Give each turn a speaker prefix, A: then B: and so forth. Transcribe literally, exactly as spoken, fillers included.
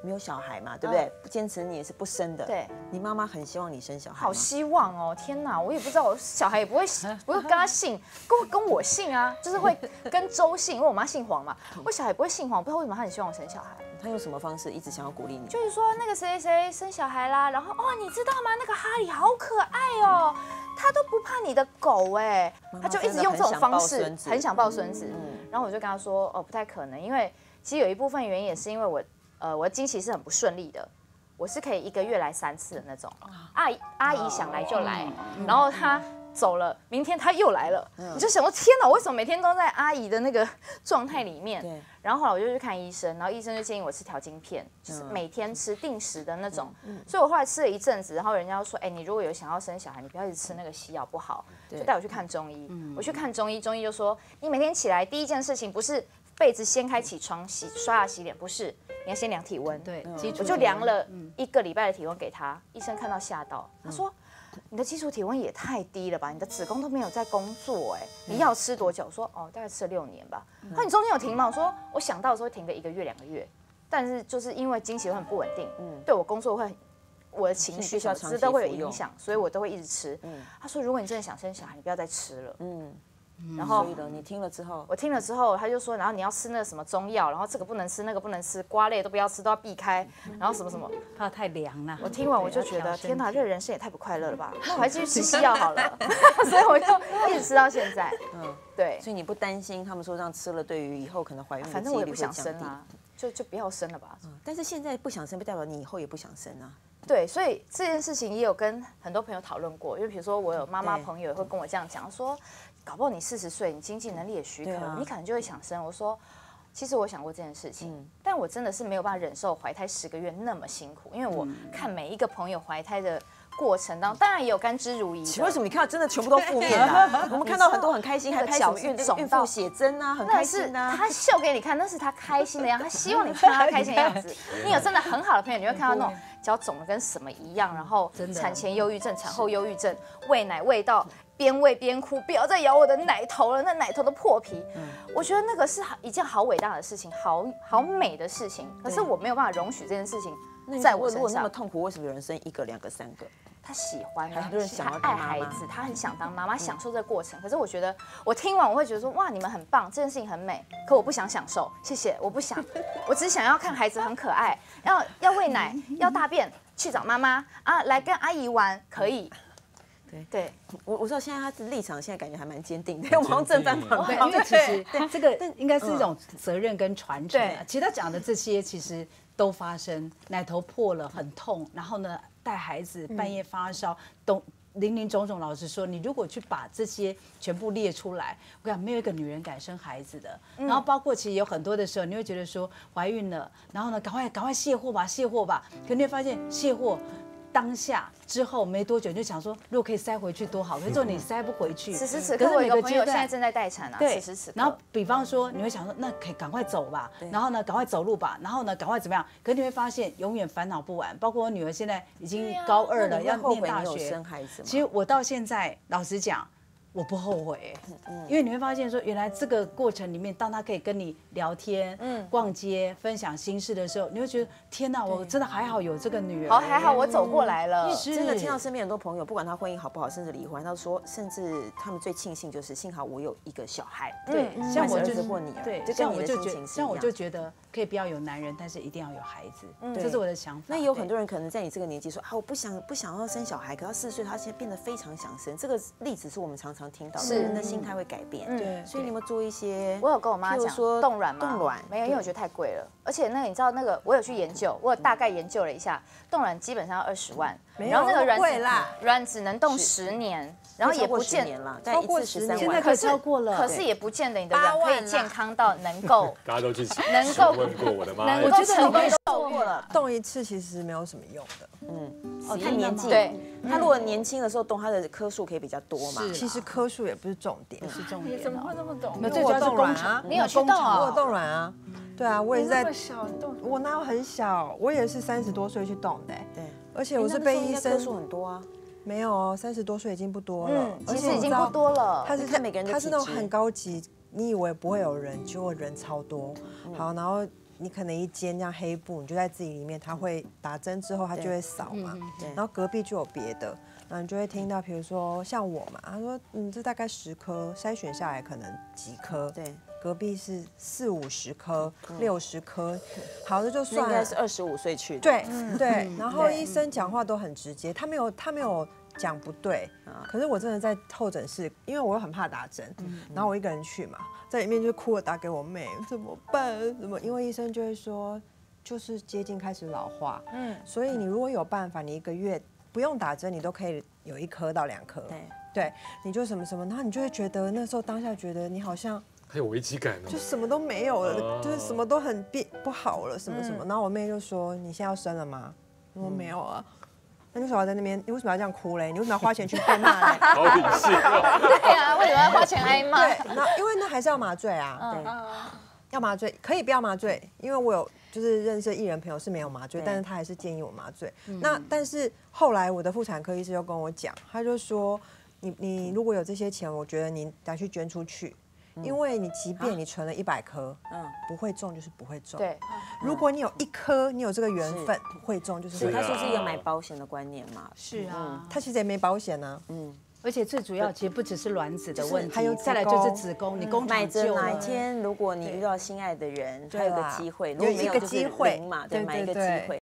A: 没有小孩嘛，对不对？坚持你也是不生的。
B: 对，
A: 你妈妈很希望你生小孩。
B: 好希望哦！天哪，我也不知道，我小孩也不会不会跟他姓，跟跟我姓啊，就是会跟周姓，因为我妈姓黄嘛。我小孩也不会姓黄，不知道为什么他很希望我生小孩。
A: 他用什么方式一直想要鼓励你？
B: 就是说那个谁谁谁生小孩啦，然后哦，你知道吗？那个哈利好可爱哦，他都不怕你的狗哎，他就一直用这种方式，很想抱孙子。然后我就跟他说，哦，不太可能，因为其实有一部分原因也是因为我，呃，我的经期是很不顺利的，我是可以一个月来三次的那种。阿姨阿姨想来就来，然后她走了，明天她又来了，你就想说天哪，为什么每天都在阿姨的那个状态里面？然后后来我就去看医生，然后医生就建议我吃调经片，就是每天吃定时的那种。所以我后来吃了一阵子，然后人家就说，哎，你如果有想要生小孩，你不要一直吃那个西药不好，就带我去看中医。我去看中医，中医就说，你每天起来第一件事情不是被子掀开起床洗刷牙洗脸，不是，你要先量体温。
C: 对，
B: 我就量了一个礼拜的体温给他，医生看到吓到，他说。你的基础体温也太低了吧？你的子宫都没有在工作哎，你药吃多久？我说哦，大概吃了六年吧。他说你中间有停吗？我说我想到的时候停个一个月两个月，但是就是因为经期会很不稳定，对我工作会很，我的情绪什么都会有影响，所以我都会一直吃。他说如果你真的想生小孩，你不要再吃了。嗯。然后
A: 你听了之后，
B: 我听了之后，他就说，然后你要吃那个什么中药，然后这个不能吃，那个不能吃，瓜类都不要吃，都要避开，然后什么什么，
C: 怕太凉了。
B: 我听完我就觉得，天哪，这人生也太不快乐了吧？那我还继续吃西药好了，所以我就一直吃到现在。嗯，对。
A: 所以你不担心他们说这样吃了，对于以后可能怀孕的
B: 反正我也不想生啊，就就不要生了吧。
A: 但是现在不想生，不代表你以后也不想生啊。
B: 对，所以这件事情也有跟很多朋友讨论过，因为比如说我有妈妈朋友也会跟我这样讲说。搞不好你四十岁，你经济能力也许可，啊、你可能就会想生。我说，其实我想过这件事情，嗯、但我真的是没有办法忍受怀胎十个月那么辛苦，因为我看每一个朋友怀胎的过程当中，当然也有甘之如饴。
A: 为什么你看到真的全部都负面的？我们看到很多很开心，还拍什么孕孕妇写真啊，很开心啊。
B: 他秀给你看，那是他开心的样子，他希望你看他开心的样子。你有真的很好的朋友，你会看到那种脚肿的跟什么一样，然后产前忧郁症、产后忧郁症，喂奶喂到。边喂边哭，不要再咬我的奶头了，那奶头都破皮。嗯、我觉得那个是一件好伟大的事情，好好美的事情。可是我没有办法容许这件事情在我身上。如果那么
A: 痛苦，为什么有人生一个、两个、三个？
B: 他喜欢，
A: 很多人想要
B: 他爱孩子，他很想当妈妈，享受这个过程。可是我觉得，我听完我会觉得说，哇，你们很棒，这件事情很美。可我不想享受，谢谢，我不想，我只想要看孩子很可爱，要要喂奶，要大便，去找妈妈啊，来跟阿姨玩，可以。对，
A: 我我知道现在他的立场现在感觉还蛮坚定的，我好像正反反
C: 对，因为其实这个应该是一种责任跟传承啊。其实他讲的这些其实都发生，奶头破了很痛，然后呢带孩子半夜发烧，都林林总总。老实说，你如果去把这些全部列出来，我跟你讲，没有一个女人敢生孩子的。然后包括其实有很多的时候，你会觉得说怀孕了，然后呢赶快赶快卸货吧，卸货吧，可你会发现卸货。当下之后没多久你就想说，如果可以塞回去多好，可是你塞不回去。
B: 此时此刻，我有一个朋友现在正在待产啊。
C: 对，
B: 此时此刻。
C: 然后比方说，你会想说，那可以赶快走吧，然后呢，赶快走路吧，然后呢，赶快怎么样？可是你会发现，永远烦恼不完。包括我女儿现在已经高二了，要念大学。
A: 生孩子。
C: 其实我到现在，老实讲。我不后悔、欸，因为你会发现说，原来这个过程里面，当他可以跟你聊天、嗯、逛街、分享心事的时候，你会觉得天哪，我真的还好有这个女儿。
B: 好，还好我走过来了。
A: 真的听到身边很多朋友，不管他婚姻好不好，甚至离婚，他说，甚至他们最庆幸就是幸好我有一个小孩。
C: 对，像我就
A: 或女儿，
C: 对，
A: 就跟你的心情是一样。
C: 像我就觉得可以不要有男人，但是一定要有孩子，这是我的想法。
A: 那有很多人可能在你这个年纪说啊，我不想不想要生小孩，可到四十岁，他现在变得非常想生。这个例子是我们常常听到的。是。心态会改变，对，所以你有没有做一些？
B: 我有跟我妈讲，说冻卵吗？
A: 冻卵
B: 没有，因为我觉得太贵了。而且那个你知道那个，我有去研究，我有大概研究了一下，冻卵基本上要二十万，然后那个卵卵只能冻十年，然后也不见
A: 超过十年，
C: 现在可超过了，
B: 可是也不见得你的人可以健康到能够，
D: 大家都去
B: 能够
D: 问过我的妈，
B: 能够成功受过了，
E: 冻一次其实没有什么用的，
A: 嗯，哦，看年纪，
B: 对。
A: 他如果年轻的时候动，他的颗数可以比较多嘛。
E: 其实颗数也不是重点，
C: 是重点。
F: 你怎么会这么懂？
E: 那最主要是冻卵啊，
B: 你有去冻啊？
E: 我有冻卵啊，对啊，我也是在。
F: 那么小冻，
E: 我哪有很小？我也是三十多岁去冻的。
A: 对，
E: 而且我是被医生。
A: 颗数很多啊。
E: 没有哦，三十多岁已经不多了。
B: 嗯，其实已经不多了。
E: 他是
A: 看每个人的
E: 他是那种很高级，你以为不会有人，结果人超多。好，然后你可能一间这样黑布，你就在自己里面，它会打针之后它就会扫嘛，然后隔壁就有别的，然后你就会听到，比如说像我嘛，他说嗯这大概十颗，筛选下来可能几颗，
A: 对。
E: 隔壁是四五十颗、六十颗，好的就算了。
A: 应该是二十五岁去的。
E: 对对，然后医生讲话都很直接，他没有他没有讲不对，可是我真的在候诊室，因为我又很怕打针，然后我一个人去嘛，在里面就哭了，打给我妹，怎么办？怎么？因为医生就会说，就是接近开始老化，嗯，所以你如果有办法，你一个月不用打针，你都可以有一颗到两颗，对对，你就什么什么，然后你就会觉得那时候当下觉得你好像。
D: 很有危机感哦，
E: 就什么都没有了，就是什么都很变不好了，什么什么。然后我妹就说：“你现在要生了吗？”我说：“没有啊。”那你为什么要在那边？你为什么要这样哭嘞？你为什么要花钱去被骂嘞？
D: 好理性哦。
B: 对啊，为什么要花钱挨骂？
E: 对，那因为那还是要麻醉啊。对，要麻醉可以不要麻醉，因为我有就是认识的艺人朋友是没有麻醉，但是他还是建议我麻醉。那但是后来我的妇产科医师又跟我讲，他就说：“你你如果有这些钱，我觉得你拿去捐出去。”因为你即便你存了一百颗，嗯，不会中就是不会中。对，如果你有一颗，你有这个缘分，会中就是会中。
A: 它就是一个买保险的观念嘛。
C: 是啊，
E: 它其实也没保险呢。嗯，
C: 而且最主要其实不只是卵子的问题，
E: 还有
C: 再来就是子宫，你宫
A: 买
C: 着
A: 哪一天如果你遇到心爱的人，还有个机会，如果没有
E: 一个机会
A: 嘛，对，买一个机会。